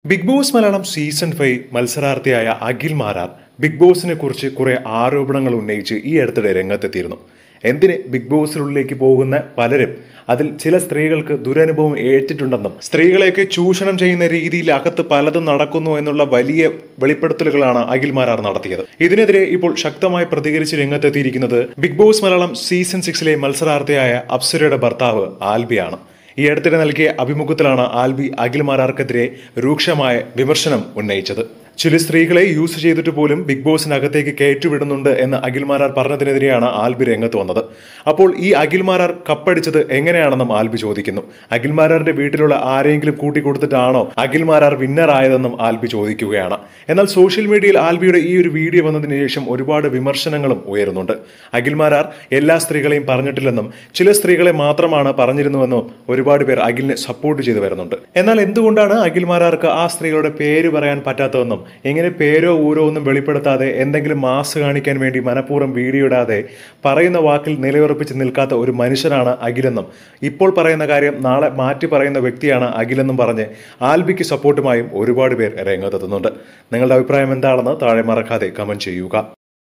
Big Boss Malayalam season 5 മത്സരാർത്ഥിയായ Akhil Marar Bigg ബോസിനെ കുറിച്ച് കുറെ ആരോപണങ്ങൾ ഉന്നയിച്ച് ഈ അടുത്തിടെ രംഗത്തെത്തിയിരുന്നു. എന്തിന് ബിഗ് ബോസിനുള്ളിലേക്ക് പോകുന്ന പലരും അതിൽ ചില സ്ത്രീകൾക്ക് ദുരനുഭവം ഏറ്റിട്ടുണ്ടെന്നും സ്ത്രീകളെയൊക്കെ ചൂഷണം ചെയ്യുന്ന രീതിയിൽ അകത്ത് പലതും നടക്കുന്നു എന്നുള്ള വലിയ വെളിപ്പെടുത്തലുകളാണ് അഖിൽ മാരാർ നടത്തിയത്. ഇതിനെതിരെ ഇപ്പോൾ ശക്തമായി പ്രതികരിച്ച് രംഗത്തെത്തിയിരിക്കുന്നത് ബിഗ് ബോസ് മലയാളം സീസൺ 6 മത്സരാർത്ഥിയായ അപ്സരയുടെ ഭർത്താവ് ആൽബിയാണ്. ഈ അടുത്തിടെ നൽകിയ അഭിമുഖത്തിലാണ് ആൽബി അഖിൽ മാരാർക്കെതിരെ രൂക്ഷമായ വിമർശനം ഉന്നയിച്ചത്. ചില സ്ത്രീകളെ യൂസ് ചെയ്തിട്ട് പോലും ബിഗ് ബോസിനകത്തേക്ക് കയറ്റിവിടുന്നുണ്ട് എന്ന് അഖിൽ മാരാർ പറഞ്ഞതിനെതിരെയാണ് ആൽബി രംഗത്ത് വന്നത്. അപ്പോൾ ഈ അഖിൽ മാരാർ കപ്പടിച്ചത് എങ്ങനെയാണെന്നും ആൽബി ചോദിക്കുന്നു. അഖിൽ മാരാറിന്റെ വീട്ടിലുള്ള ആരെങ്കിലും കൂട്ടിക്കൊടുത്തിട്ടാണോ അഖിൽ മാരാർ വിന്നർ ആയതെന്നും ആൽബി ചോദിക്കുകയാണ്. എന്നാൽ സോഷ്യൽ മീഡിയയിൽ ആൽബിയുടെ ഈ ഒരു വീഡിയോ വന്നതിന് ശേഷം ഒരുപാട് വിമർശനങ്ങളും ഉയരുന്നുണ്ട്. അഖിൽ മാരാർ എല്ലാ സ്ത്രീകളെയും പറഞ്ഞിട്ടില്ലെന്നും ചില സ്ത്രീകളെ മാത്രമാണ് പറഞ്ഞിരുന്നുവെന്നും ഒരുപാട് പേർ അഖിലിനെ സപ്പോർട്ട് ചെയ്തു വരുന്നുണ്ട്. എന്നാൽ എന്തുകൊണ്ടാണ് അഖിൽ മാരാർക്ക് ആ സ്ത്രീകളുടെ പേര് പറയാൻ പറ്റാത്തതെന്നും എങ്ങനെ പേരോ ഊരോ ഒന്നും വെളിപ്പെടുത്താതെ എന്തെങ്കിലും മാസ് കാണിക്കാൻ വേണ്ടി മനഃപൂർവ്വം വീഡിയോ ഇടാതെ പറയുന്ന വാക്കിൽ നിലയുറപ്പിച്ച് നിൽക്കാത്ത ഒരു മനുഷ്യനാണ് അഖിലെന്നും ഇപ്പോൾ പറയുന്ന കാര്യം നാളെ മാറ്റി പറയുന്ന വ്യക്തിയാണ് അഖിലെന്നും പറഞ്ഞ് ആൽബിക്ക് സപ്പോർട്ടുമായും ഒരുപാട് പേർ രംഗത്തെത്തുന്നുണ്ട്. നിങ്ങളുടെ അഭിപ്രായം എന്താണെന്ന് താഴെ മറക്കാതെ കമന്റ് ചെയ്യുക.